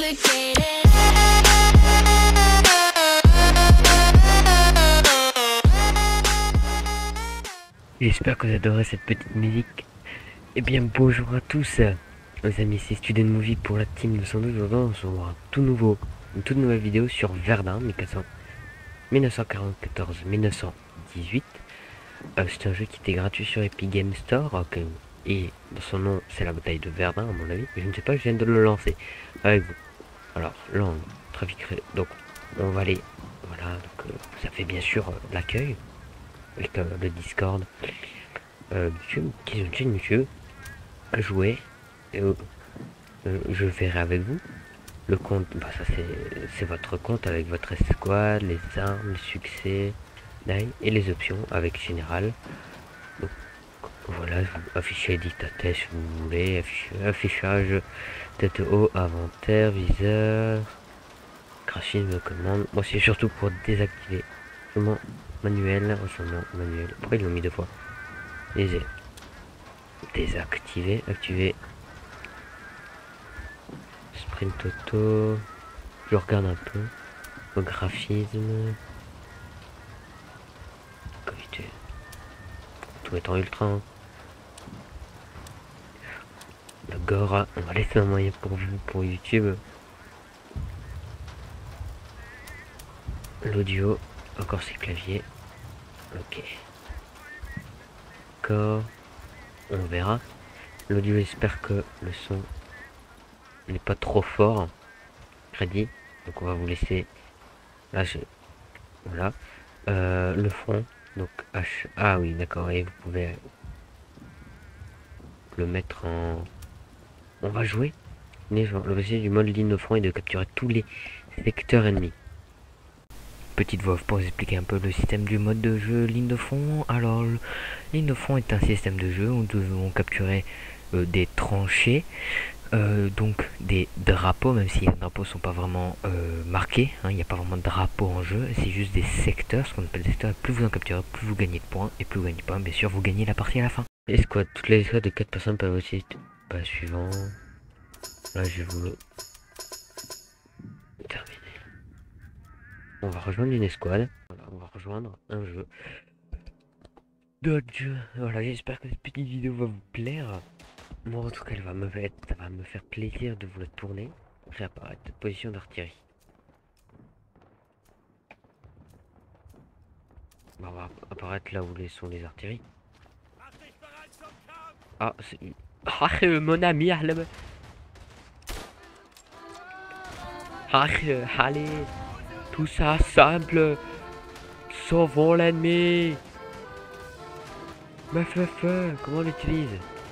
complicated. J'espère que vous adorez cette petite musique. Eh bien bonjour à tous les amis, c'est Student Movie pour la team 212. Aujourd'hui on se voit une toute nouvelle vidéo sur Verdun 1944-1918. C'est un jeu qui était gratuit sur Epic Game Store, et dans son nom c'est la bataille de Verdun à mon avis. Je ne sais pas, je viens de le lancer avec vous. Alors là on donc on va aller, voilà, donc ça fait bien sûr l'accueil avec le Discord. Monsieur, qui est une chaîne monsieur, jouer, je verrai avec vous le compte. Bah ça c'est votre compte avec votre escouade, les armes, les succès et les options avec général. Donc voilà, afficher dictateur si vous voulez, affichage tête haut, inventaire, viseur, graphisme, commande. Moi c'est surtout pour désactiver manuel, manuel. Pourquoi ils l'ont mis deux fois? Désactiver, activer sprint auto. Je regarde un peu au graphisme, qualité, tout est en ultra, hein. D'accord, on va laisser un moyen pour vous, pour YouTube. L'audio, encore ses claviers, ok, d'accord, on verra. L'audio, j'espère que le son n'est pas trop fort. Crédit, donc on va vous laisser là, voilà, le front, donc H, ah oui d'accord, et vous pouvez le mettre en, on va jouer. L'objectif du mode ligne de front est de capturer tous les secteurs ennemis. Petite voix pour vous expliquer un peu le système du mode de jeu ligne de front. Alors ligne de front est un système de jeu où nous devons capturer des tranchées, donc des drapeaux, même si les drapeaux sont pas vraiment marqués, hein, il n'y a pas vraiment de drapeau en jeu, c'est juste des secteurs, ce qu'on appelle des secteurs. Plus vous en capturez, plus vous gagnez de points, et plus vous gagnez de points, bien sûr vous gagnez la partie à la fin. Escouade, toutes les escouades de 4 personnes peuvent aussi, pas suivant, là je vais vous le terminer. On va rejoindre une escouade, voilà, on va rejoindre un jeu, d'autres jeux. Voilà, j'espère que cette petite vidéo va vous plaire. Moi en tout cas ça va me faire plaisir de vous la tourner. Réapparaître, position d'artillerie. On va apparaître là où sont les artilleries. Ah c'est... Ah mon ami, allez, tout ça simple, sauvons l'ennemi. Mais comment on l'utilise?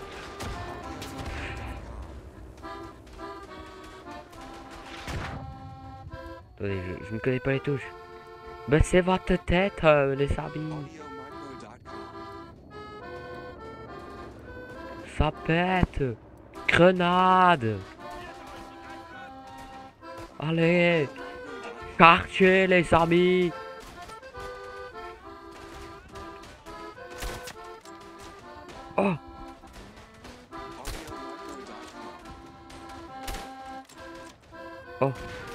Attendez, je ne connais pas les touches. Baissez votre tête, les amis. Ça pète. Grenade. Allez. Chargez, les amis. Oh. Oh.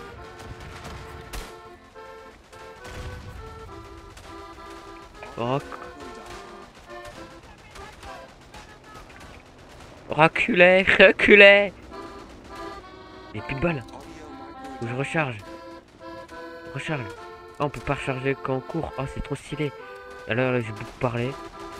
Reculez, reculez. Il n'y a plus de balles. Faut que je recharge. Recharge. Oh, on peut pas recharger quand on court. Oh, c'est trop stylé. Alors là, j'ai beaucoup parlé.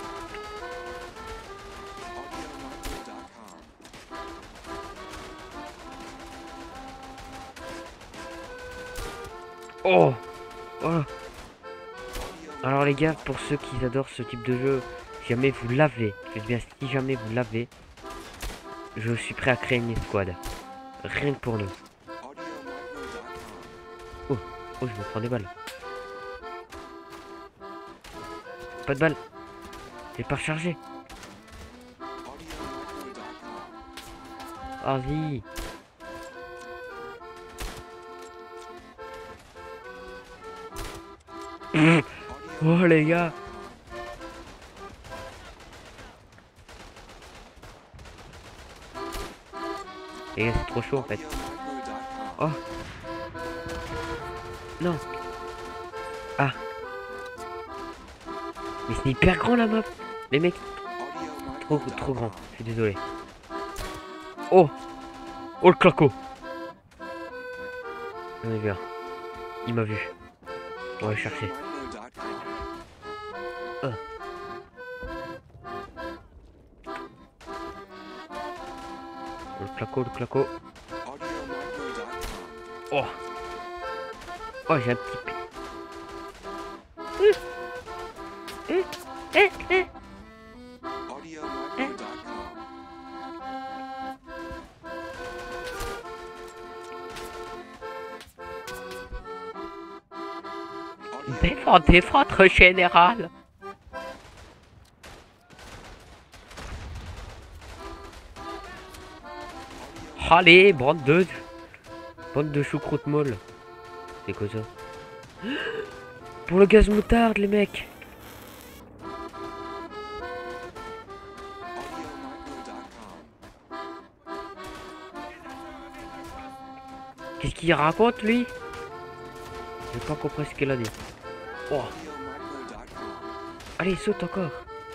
Oh, oh. Alors les gars, pour ceux qui adorent ce type de jeu, si jamais vous l'avez, je dis bien si jamais vous l'avez, je suis prêt à créer une escouade. Rien que pour nous. Oh, oh, je me prends des balles. Pas de balles. J'ai pas rechargé. Vas-y. Oh les gars. Et c'est trop chaud en fait. Oh. Non. Ah. Mais c'est hyper grand la map. Les mecs. Trop grand. Je suis désolé. Oh. Oh le claco. On est bien. Il m'a vu. On va le chercher. Oh. Le claco. Oh. Oh, j'ai un petit... Défendez votre général. Allez, bande de choucroute molle. C'est quoi ça? Pour le gaz moutarde, les mecs. Qu'est-ce qu'il raconte, lui? J'ai pas compris ce qu'il a dit. Oh. Allez, saute encore.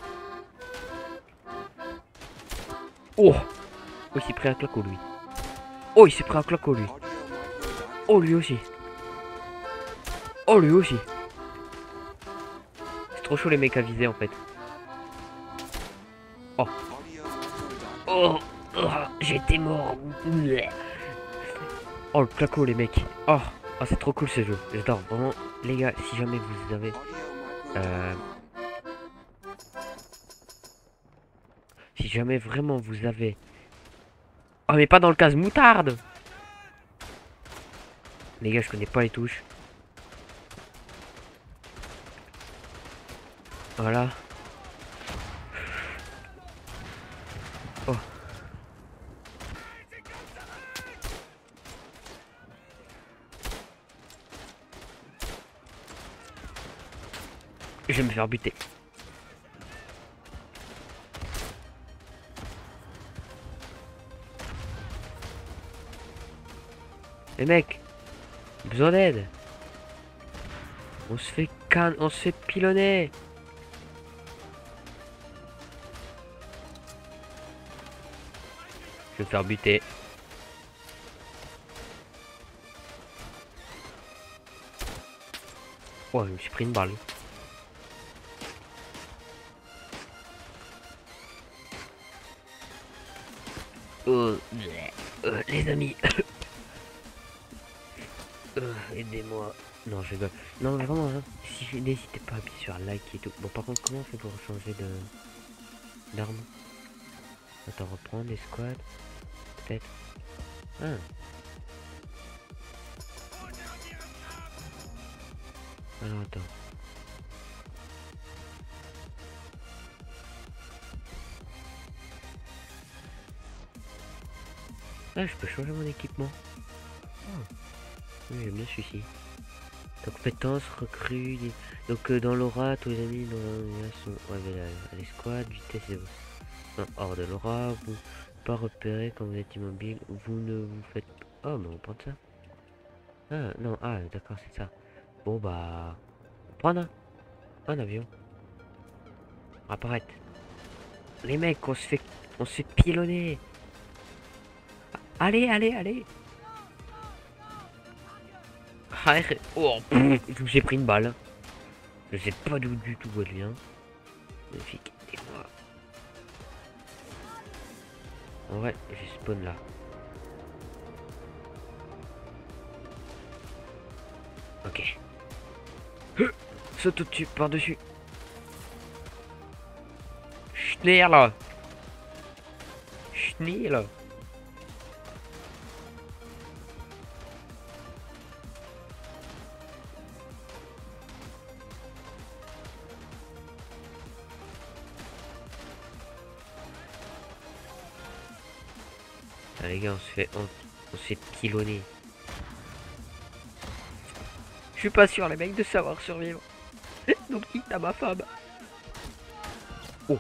Oh. Oh, il s'est pris un claco, lui. Oh, il s'est pris un claco, lui. Oh, lui aussi. Oh, lui aussi. C'est trop chaud, les mecs à viser, en fait. Oh. Oh. Oh. J'étais mort. Oh, le claco, les mecs. Oh. Oh, c'est trop cool, ce jeu. J'adore. Vraiment, les gars, si jamais vous avez... Si jamais vraiment vous avez... Oh, mais pas dans le cas moutarde. Les gars, je connais pas les touches. Voilà. Oh. Je vais me faire buter. Les mecs, besoin d'aide. On se fait on se fait pilonner. Je vais me faire buter. Oh, je me suis pris une balle. Les amis. Aidez-moi. Non, je rigole. Non, mais vraiment, hein, si n'hésitez pas à appuyer sur like et tout. Bon, par contre, comment on fait pour changer d'arme? Attends, reprendre les squads. Peut-être. Ah. Alors, attends. Ah, je peux changer mon équipement. Oh. Oui, j'aime bien celui-ci. Compétences, recrues. Donc, dans l'aura, tous les amis dans la sont. Ouais, mais les squads, vitesse et. Non, hors de l'aura, vous pas repérer quand vous êtes immobile. Vous ne vous faites. Oh, mais on prend ça. Ah, non, ah, d'accord, c'est ça. Bon, bah. Prendre un avion. Apparaître. Les mecs, on se fait pilonner. Allez, allez, allez. Oh, j'ai pris une balle. Je sais pas d'où du tout où elle vient. Magnifique. Et moi. En vrai, je spawn là. Ok. Saute au-dessus, par-dessus. Schneer là. Schneer là. Ah, les gars, on se fait pilonner. Je suis pas sûr, les mecs, de savoir survivre. Donc, quitte à ma femme. Oh.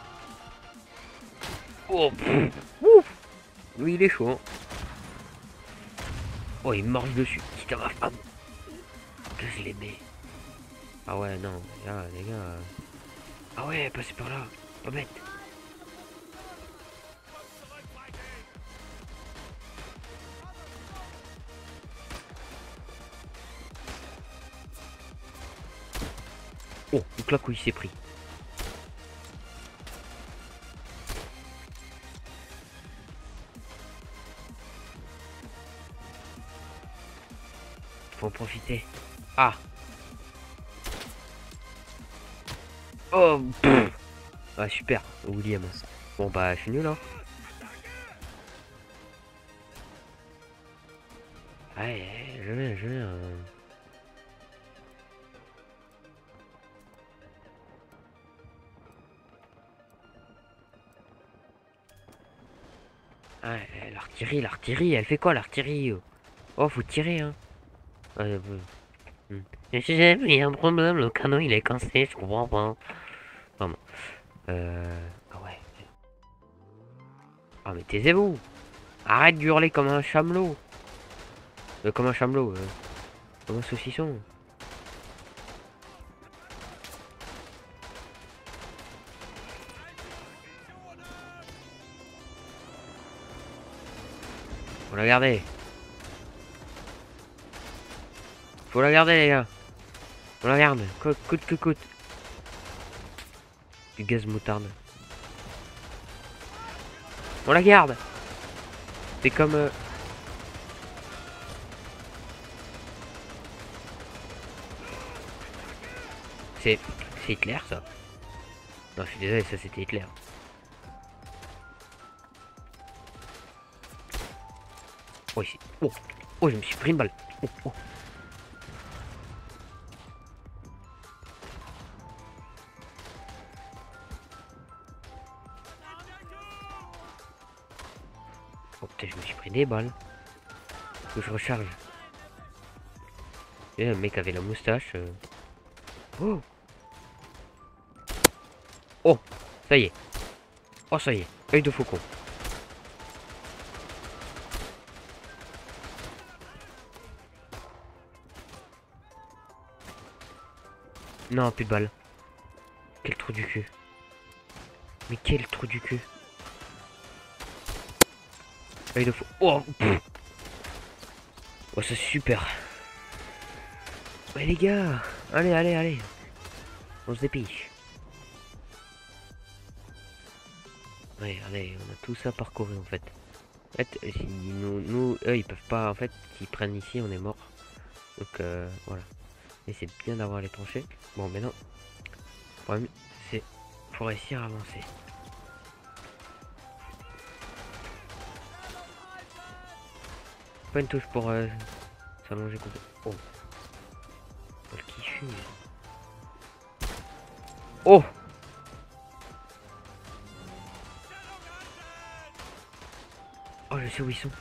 Oh. Ouf. Lui, il est chaud. Hein. Oh, il marche dessus. Quitte à ma femme. Que je l'aimais. Ah ouais, non. Là, les gars. Ah ouais, passez par là. Pas bête. Oh, le claque où il s'est pris. Faut en profiter. Ah. Oh, pff. Ah, super, William. Bon, bah, je suis nul, hein. Ouais, je viens. Ouais, l'artillerie, elle fait quoi, l'artillerie? Oh, faut tirer, hein. Ouais, il y a un problème, le canon, il est cassé, je comprends pas. Pardon. Ah ouais. Ah, mais taisez-vous. Arrête d'hurler comme un chamelot. Comme un chamelot, comme un saucisson. Faut la garder. Faut la garder, les gars. On la garde. Coûte que coûte. Du gaz moutarde. On la garde. C'est comme... C'est Hitler, ça. Non, je suis désolé, ça c'était Hitler. Oh, ici. Oh, oh, je me suis pris une balle. Oh, oh. Oh, putain, je me suis pris des balles. Faut que je recharge. Et le mec avait la moustache. Oh. Oh, ça y est. Oh, ça y est. Œil de faucon. Non, plus de balles. Quel trou du cul. Mais quel trou du cul. Œil de faucon. Oh, pff. Oh, c'est super. Ouais, les gars. Allez. On se dépêche. Ouais, allez, on a tout ça parcouru en fait. En fait, si eux, ils peuvent pas. En fait, s'ils prennent ici, on est mort. Donc, voilà. Mais c'est bien d'avoir les tranchées. Bon, mais non. Le problème, c'est. Faut réussir à avancer. Pas une touche pour s'allonger complètement. Oh. Oh, le kifu. Oh! Oh, je sais où ils sont.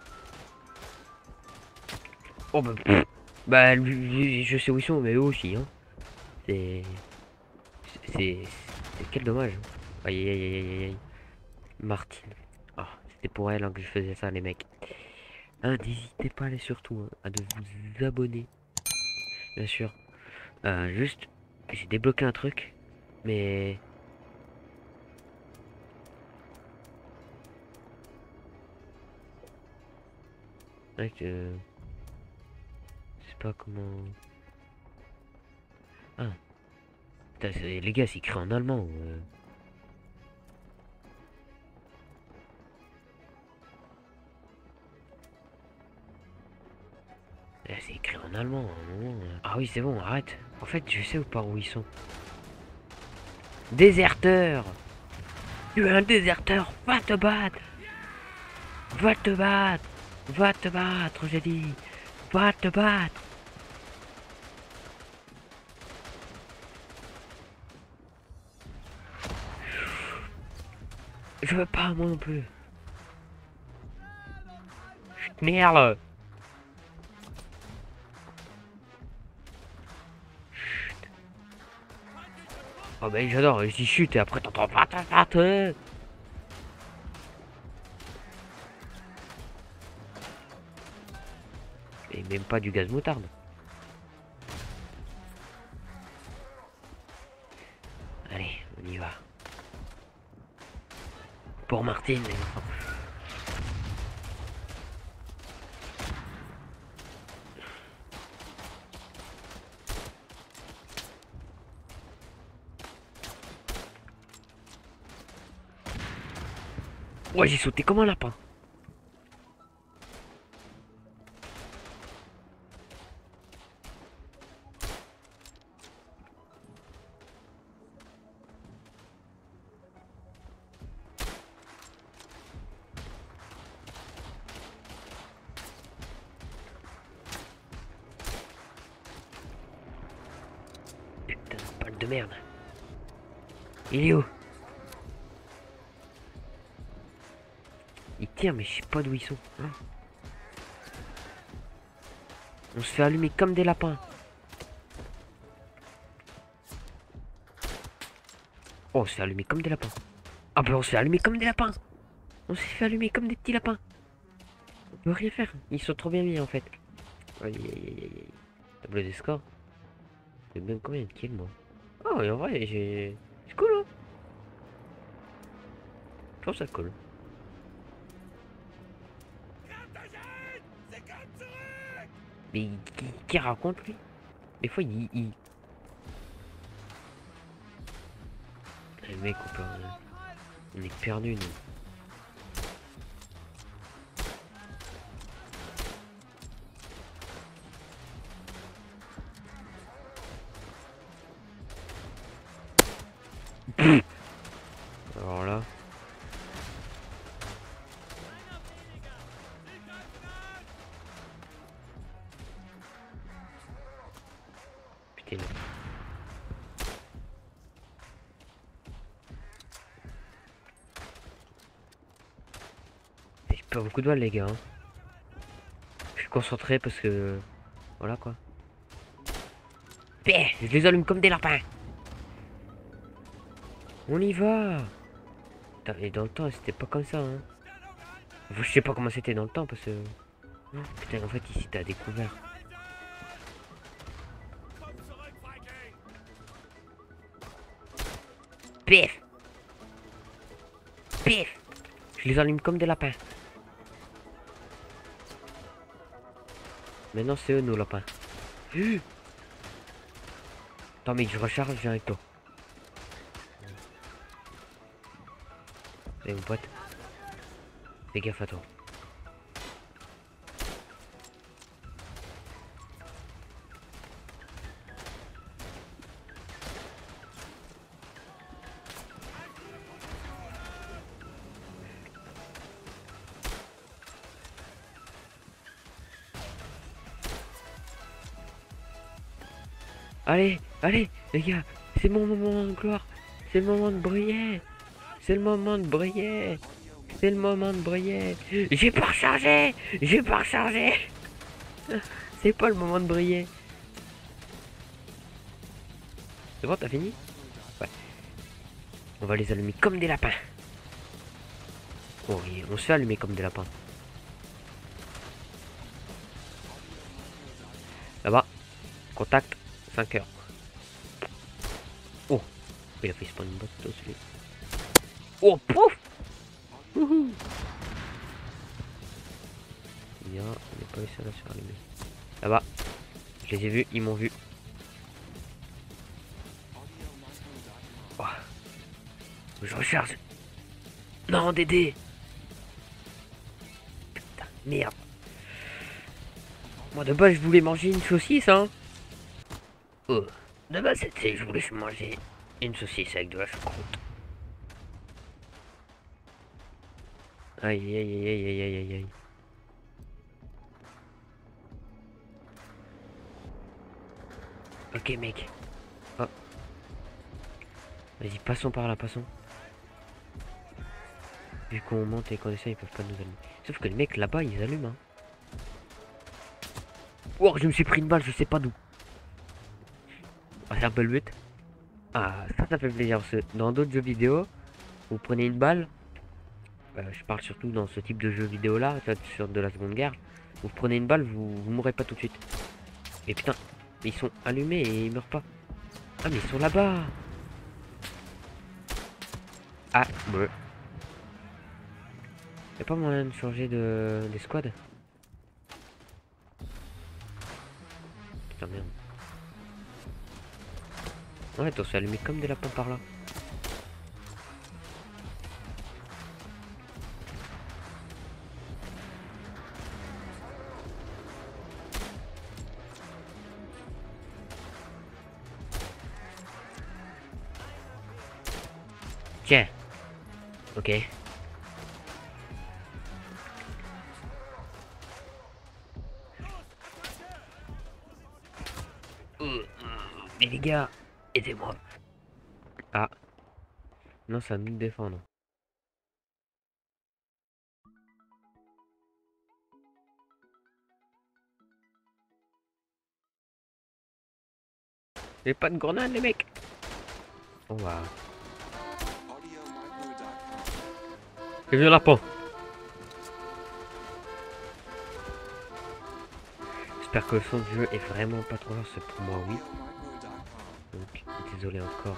Oh, bah. Bah, je sais où ils sont, mais eux aussi, hein. C'est. C'est. Quel dommage. Aïe. Martine. Ah, c'était pour elle hein, que je faisais ça, les mecs. Hein, n'hésitez pas, et surtout, hein, à de vous abonner. Bien sûr. Juste, j'ai débloqué un truc. Mais. Ouais, je sais pas comment. Ah. Putain, les gars, c'est écrit en allemand. C'est écrit en allemand à un moment. Ah oui, c'est bon, arrête. En fait, je sais par où ils sont. Déserteur! Tu es un déserteur! Va te battre! Va te battre! Va te battre, j'ai dit! Va te battre! Je veux pas, moi non plus. Merde! Oh ben j'adore, je dis chute et après t'entends pas ta patte. Et même pas du gaz moutarde. Allez, on y va. Pour Martine, les enfants. Ouais, j'ai sauté comme un lapin. Putain de balle de merde. Il est où? Il tire, mais je sais pas d'où ils sont. Hein. On se fait allumer comme des lapins. Oh, on se fait allumer comme des lapins. Ah bah on se fait allumer comme des lapins. On s'est fait allumer comme des petits lapins. On peut rien faire. Ils sont trop bien mis en fait. Aïe aïe aïe aïe aïe. Tableau des scores. J'ai bien combien de kills moi? Oh et en vrai j'ai... C'est cool hein. Je trouve ça cool. Mais qui raconte lui? Des fois il... Les mecs on est perdu nous. Alors là. Putain. J'ai pas beaucoup de balles les gars. Hein. Je suis concentré parce que... Voilà quoi. Je les allume comme des lapins. On y va. Putain, et dans le temps c'était pas comme ça hein. Je sais pas comment c'était dans le temps parce que... Putain en fait ici t'as découvert. Pif. Pif. Je les allume comme des lapins. Maintenant c'est eux nos lapins. Attends mec je recharge, je viens avec toi. Allez mon pote. Fais gaffe à toi. Allez, allez, les gars, c'est mon moment de gloire. C'est le moment de briller. C'est le moment de briller. C'est le moment de briller. J'ai pas rechargé. J'ai pas rechargé. C'est pas le moment de briller. C'est bon, t'as fini? Ouais. On va les allumer comme des lapins. Oh, on se fait allumer comme des lapins. Là-bas. Contact. 5 heures. Oh. Il a fait spawn une botte celui. Oh, pouf. Bien, on n'est pas les seuls à se faire allumer. Là-bas. Je les ai vus, ils m'ont vu. Oh. Je recharge. Non, Dédé. Putain, merde. Moi de base je voulais manger une saucisse hein. Oh, de base c'était je voulais manger une saucisse avec de la choucroute. Aïe aïe aïe aïe aïe aïe aïe aïe. Ok mec. Oh. Vas-y passons par là, passons. Vu qu'on monte et qu'on essaie ils peuvent pas nous allumer. Sauf que les mecs là-bas ils allument hein. Oh je me suis pris une balle je sais pas d'où. Ah, c'est un peu le but. Ah ça fait plaisir parce que dans d'autres jeux vidéo vous prenez une balle. Je parle surtout dans ce type de jeu vidéo là, sur de la Seconde Guerre. Vous prenez une balle, vous mourrez pas tout de suite. Mais putain, ils sont allumés et ils meurent pas. Ah mais ils sont là-bas. Ah, bleu. Y'a pas moyen de changer des squads? Putain merde. Ouais, on s'est allumé comme des lapins par là. Tiens. Ok. Mais les gars, aidez-moi. Ah. Non, ça nous défendre. J'ai pas de grenade les mecs. On va. J'ai vu un lapin. J'espère que le son du jeu est vraiment pas trop fort, c'est pour moi oui. Donc désolé encore.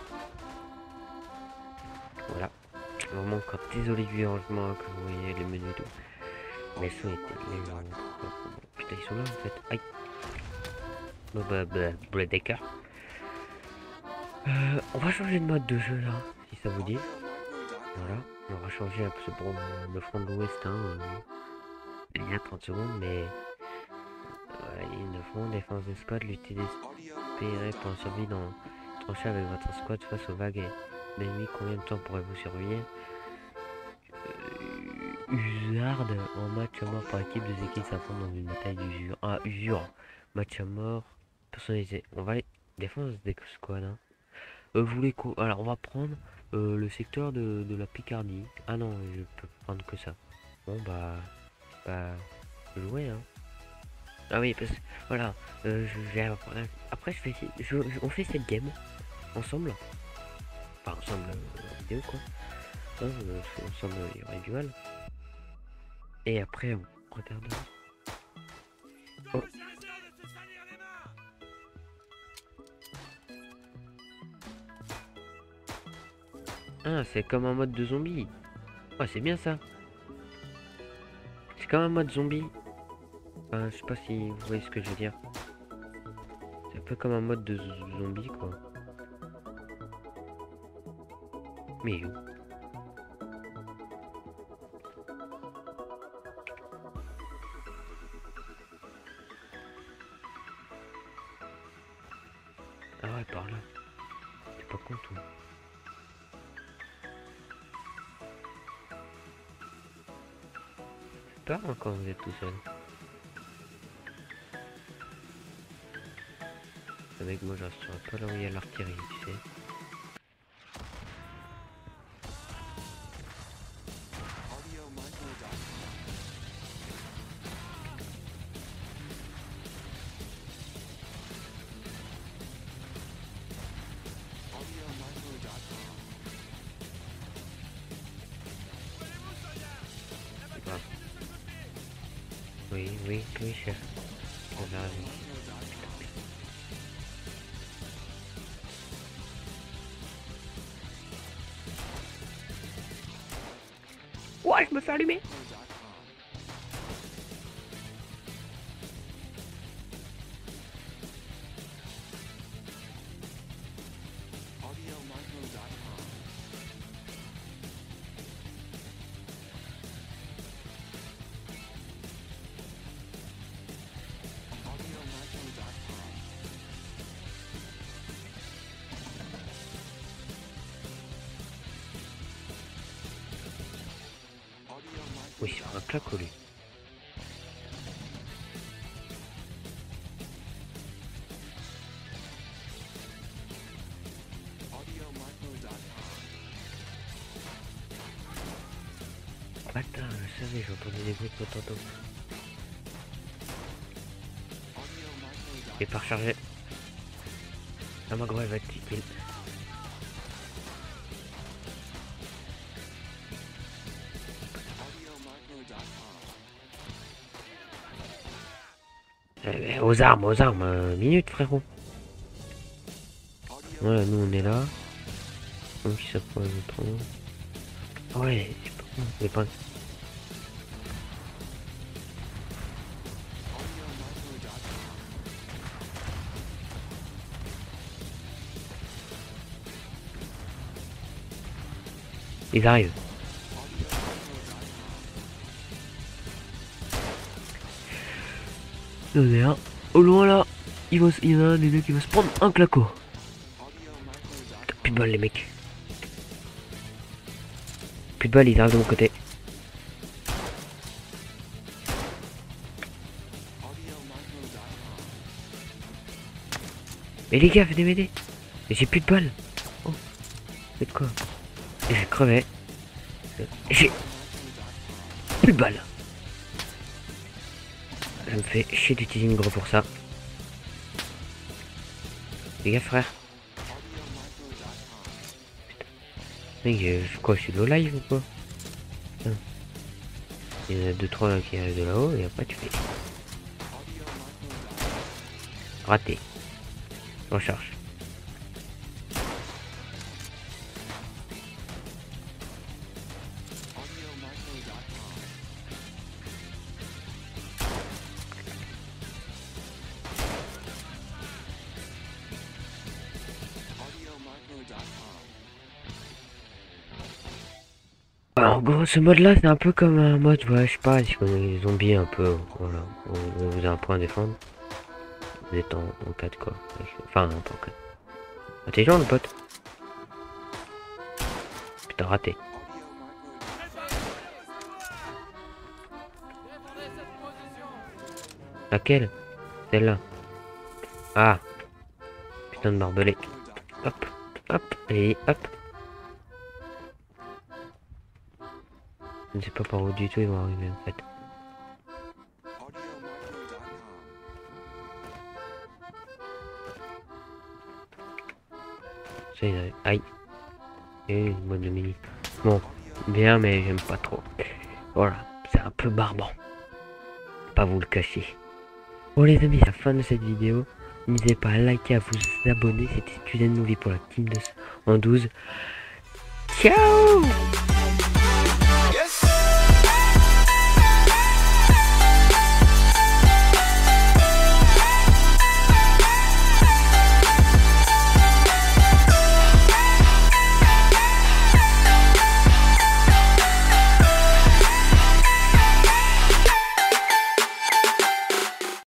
Voilà. Vraiment encore désolé du dérangement que vous voyez les menus et tout. Mais le son était légèrement trop fort. Putain ils sont là en fait. Aïe. Bon bah d'accord. On va changer de mode de jeu là, si ça vous dit. Voilà. On va changer un peu pour le front de l'ouest hein. Il y a 30 secondes mais ils ne font défense des squads, lutter désespéré pour la survie dans trancher avec votre squad face aux vagues d'ennemis. Combien de temps pourrez-vous surveiller Usard en match à mort par équipe, deux équipes s'affrontent dans une bataille d'usure. Ah, usure, match à mort personnalisé. On va défense des squads. Hein. Vous voulez quoi? Alors, on va prendre le secteur de la Picardie. Ah non, je peux prendre que ça. Bon, bah, jouer, hein. Ah oui, parce que voilà, après on fait cette game ensemble, enfin ensemble en vidéo quoi, hein, ensemble il y aurait du mal, et après on regarde. Oh. Ah, c'est comme un mode de zombie. Ouais, c'est bien ça. C'est comme un mode zombie. Enfin, je sais pas si vous voyez ce que je veux dire. C'est un peu comme un mode de zombie quoi. Mais où? Ah ouais, par là. T'es pas con toi. C'est pas quand vous êtes tout seul. Avec moi, je resterai pas là où il y a l'artillerie, tu sais. Grave. Oui, chef. Vous avez raison. Ouais, je me fais allumer. Oui, sur un claque lui. Attends, je savais, j'entendais des bruits de potanto. Et par charger. Ah, ma gros, elle va être kill. Aux armes, minute frérot. Voilà, nous on est là. Donc ça peut être... Ah ouais, c'est pas... Ils arrivent. Il y en a un. Au loin là, il y en a un des deux qui va se prendre un claco. T'as plus de balles les mecs. Plus de balles, ils arrivent de mon côté. Mais les gars, venez m'aider. Mais j'ai plus de balles. Oh, faites quoi? Et j'ai crevé. J'ai plus de balles. Ça me fait chier d'utiliser une gros pour ça. Les gars, frère. Mec, je suis de low live ou quoi? Putain. Il y en a 2-3 là qui arrivent de là-haut et après tu fais. Raté. Recharge. En gros, ce mode là, c'est un peu comme un mode, ouais, je sais pas, si vous connaissez les zombies un peu, voilà. Vous avez un point à défendre. Vous êtes en 4 quoi. Enfin, non, pas en 4. Intelligent le pote. Putain, raté. Laquelle? Celle-là. Ah. Putain de barbelé. Hop, hop, et hop. Je ne sais pas par où du tout ils vont arriver en fait. Ça, il arrive. Aïe. Et une boîte de mini. Bon, bien, mais j'aime pas trop. Voilà, c'est un peu barbant. Pas vous le cacher. Bon les amis, c'est la fin de cette vidéo. N'hésitez pas à liker, à vous abonner. C'était Student Movie pour la team de en 12. Ciao.